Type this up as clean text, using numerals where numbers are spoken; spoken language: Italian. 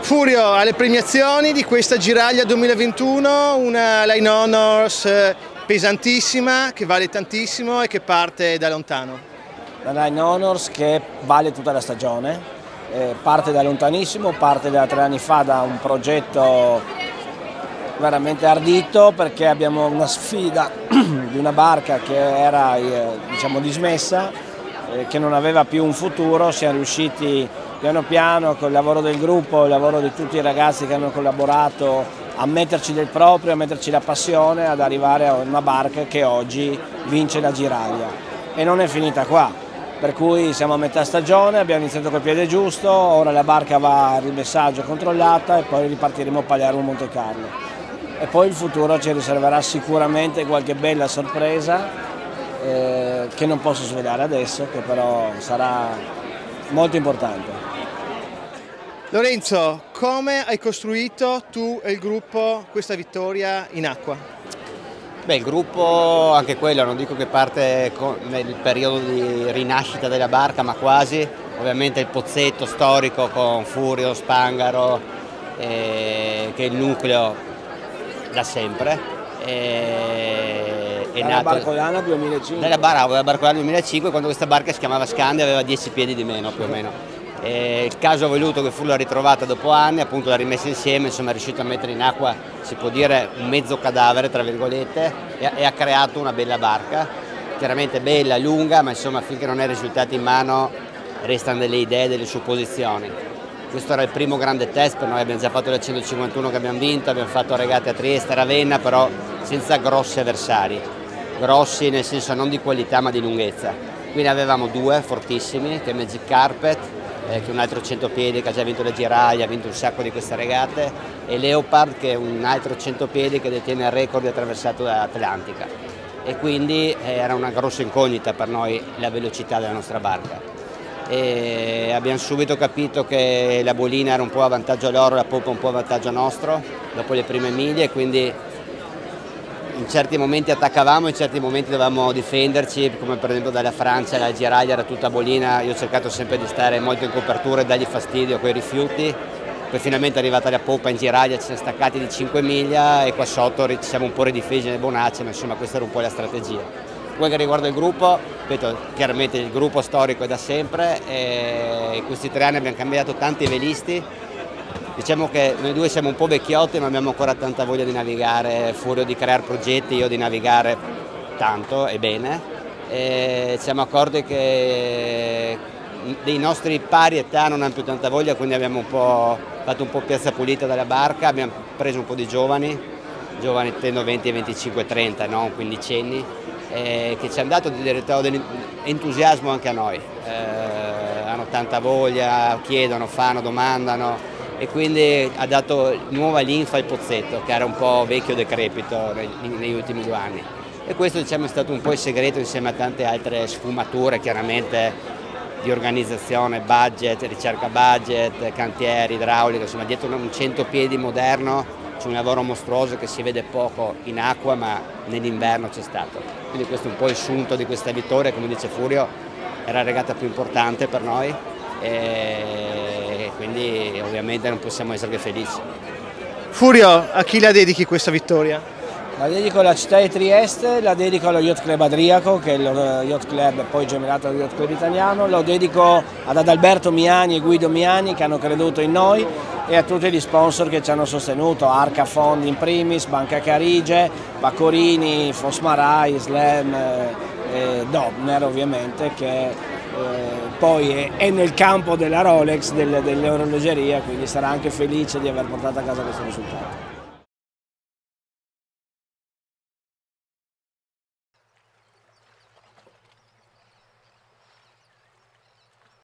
Furio, alle premiazioni di questa Giraglia 2021, una Line Honors pesantissima, che vale tantissimo e che parte da lontano. La Line Honors che vale tutta la stagione, parte da lontanissimo, parte da 3 anni fa da un progetto veramente ardito, perché abbiamo una sfida di una barca che era diciamo, dismessa, che non aveva più un futuro. Siamo riusciti piano piano col lavoro del gruppo, il lavoro di tutti i ragazzi che hanno collaborato, a metterci del proprio, a metterci la passione, ad arrivare a una barca che oggi vince la Giraglia. E non è finita qua, per cui siamo a metà stagione, abbiamo iniziato col piede giusto, ora la barca va a rimessaggio controllata e poi ripartiremo a Palermo Monte Carlo. E poi il futuro ci riserverà sicuramente qualche bella sorpresa che non posso svelare adesso, che però sarà molto importante. Lorenzo, come hai costruito tu e il gruppo questa vittoria in acqua? Beh, il gruppo, anche quello, non dico che parte nel periodo di rinascita della barca, ma quasi. Ovviamente il pozzetto storico con Furio, Spangaro, che è il nucleo da sempre. Dalla Barcolana 2005. Dalla Barcolana 2005, quando questa barca si chiamava Scandia, aveva 10 piedi di meno più o meno. Il caso ha voluto che Furio l'ha ritrovata dopo anni, appunto l'ha rimessa insieme, insomma è riuscito a mettere in acqua, si può dire, un mezzo cadavere, tra virgolette, e ha creato una bella barca, chiaramente bella, lunga, ma insomma finché non è risultata in mano restano delle idee, delle supposizioni. Questo era il primo grande test per noi, abbiamo già fatto la 151 che abbiamo vinto, abbiamo fatto regate a Trieste, a Ravenna, però senza grossi avversari, grossi nel senso non di qualità ma di lunghezza. Quindi avevamo 2 fortissimi, che è Magic Carpet, che è un altro 100 piedi che ha già vinto la Giraglia, ha vinto un sacco di queste regate, e Leopard, che è un altro 100 piedi che detiene il record di attraversato dall'Atlantica. E quindi era una grossa incognita per noi la velocità della nostra barca. E abbiamo subito capito che la bolina era un po' a vantaggio loro, la poppa un po' a vantaggio nostro, dopo le prime miglia, e quindi in certi momenti attaccavamo, in certi momenti dovevamo difenderci, come per esempio dalla Francia, la Giraglia era tutta bolina, io ho cercato sempre di stare molto in copertura e dargli fastidio con i rifiuti, poi finalmente è arrivata la poppa in Giraglia, ci siamo staccati di 5 miglia e qua sotto ci siamo un po' ridifesi nelle bonacce, ma insomma questa era un po' la strategia. Poi che riguarda il gruppo, ripeto, chiaramente il gruppo storico è da sempre, e in questi 3 anni abbiamo cambiato tanti velisti. Diciamo che noi 2 siamo un po' vecchiotti, ma abbiamo ancora tanta voglia di navigare, Furio di creare progetti, io di navigare tanto e bene. E ci siamo accorti che dei nostri pari età non hanno più tanta voglia, quindi abbiamo fatto un po' piazza pulita dalla barca, abbiamo preso un po' di giovani intendo 20, 25, 30, non quindicenni, che ci hanno dato dell'entusiasmo anche a noi. Hanno tanta voglia, chiedono, fanno, domandano. E quindi ha dato nuova linfa al pozzetto, che era un po' vecchio decrepito negli ultimi 2 anni. E questo diciamo, è stato un po' il segreto, insieme a tante altre sfumature chiaramente di organizzazione, budget, ricerca budget, cantieri, idraulica, insomma dietro un 100 piedi moderno c'è un lavoro mostruoso che si vede poco in acqua, ma nell'inverno c'è stato. Quindi questo è un po' il sunto di questa vittoria, come dice Furio, era la regata più importante per noi. E quindi ovviamente non possiamo essere che felici. Furio, a chi la dedichi questa vittoria? La dedico alla città di Trieste, la dedico allo Yacht Club Adriaco, che è lo yacht club poi gemellato allo Yacht Club italiano, lo dedico ad Adalberto Miani e Guido Miani che hanno creduto in noi, e a tutti gli sponsor che ci hanno sostenuto, Arca Fondi in primis, Banca Carige, Baccorini, Fosmarai, Slam e Dobner ovviamente, che poi è nel campo della Rolex, dell'orologeria, quindi sarà anche felice di aver portato a casa questo risultato.